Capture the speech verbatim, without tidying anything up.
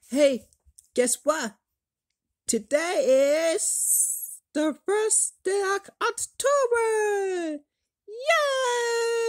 Hey, guess what? Today is the first day of October! Yay!